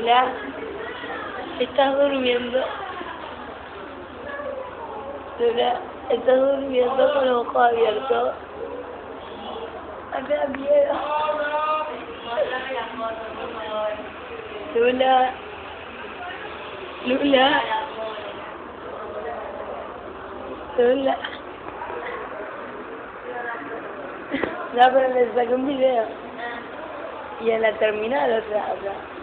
Lula, estás durmiendo. Lula, estás durmiendo con los ojos abiertos. Me da miedo. Lula. Lula. Lula. No, pero le saqué un video. Y en la terminal, o sea.